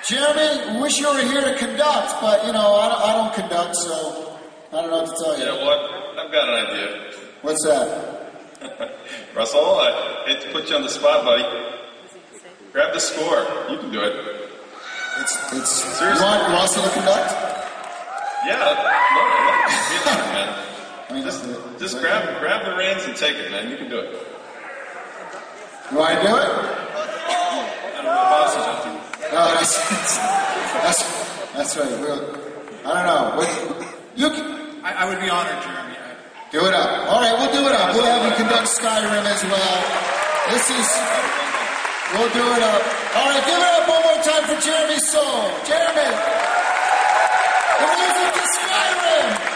Jeremy, wish you were here to conduct, but, you know, I don't conduct, so I don't know what to tell you. You know what? I've got an idea. What's that? Russell, I hate to put you on the spot, buddy. Grab the score. You can do it. It's Seriously. You want Russell to conduct? Yeah, no, be a leader, man. I mean, Just grab the reins and take it, man. You can do it. You want to do it? I don't know, boss is up to you. No, that's right. I don't know. You can, I would be honored, Jeremy. do it up. All right, we'll do it up. We'll have you conduct Skyrim as well. We'll do it up. All right, give it up one more time for Jeremy Soule. Jeremy, the music to Skyrim.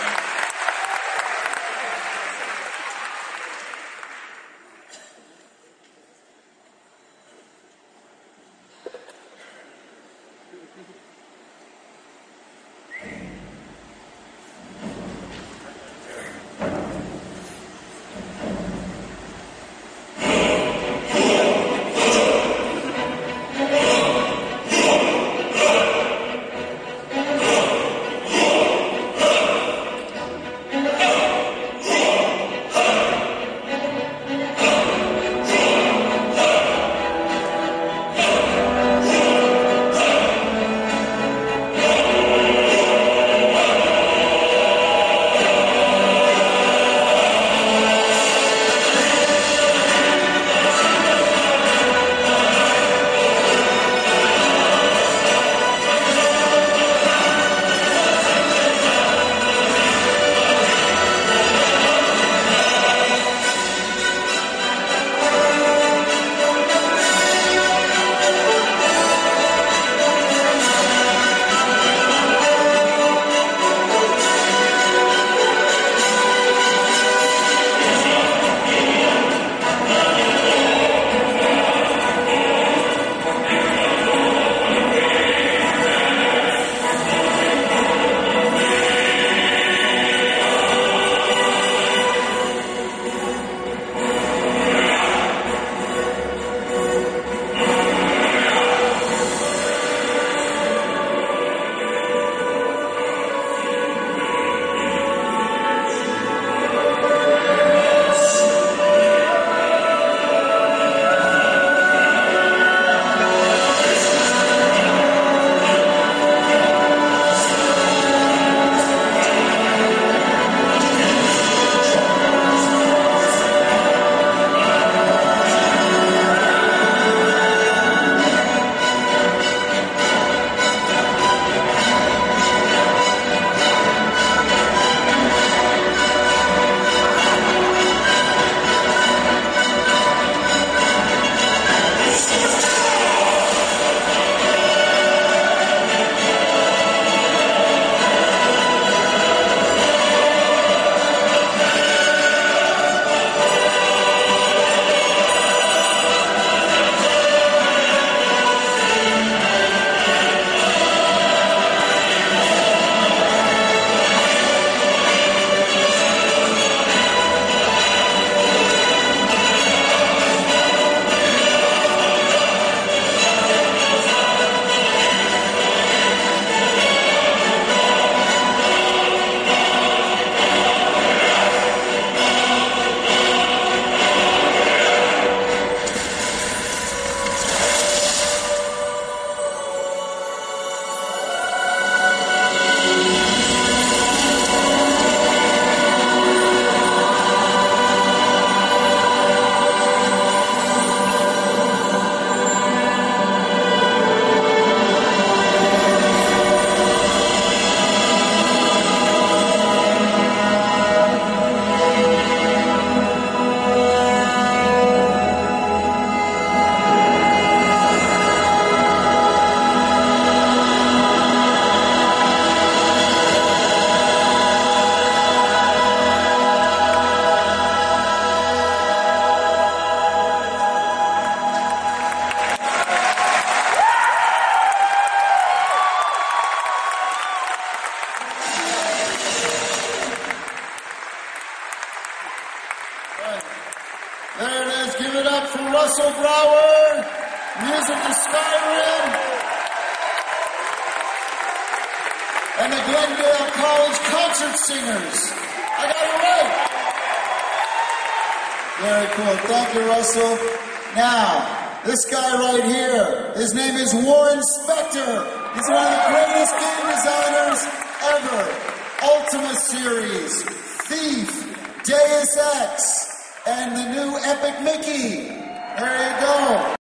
There it is. Give it up for Russell Brower. Music to Skyrim. and the Glendale College Concert Singers. I got it right. Very cool. Thank you, Russell. Now, this guy right here, his name is Warren Spector. He's one of the greatest game designers ever. Ultima Series, Thief, Deus Ex, and the new Epic Mickey. There you go.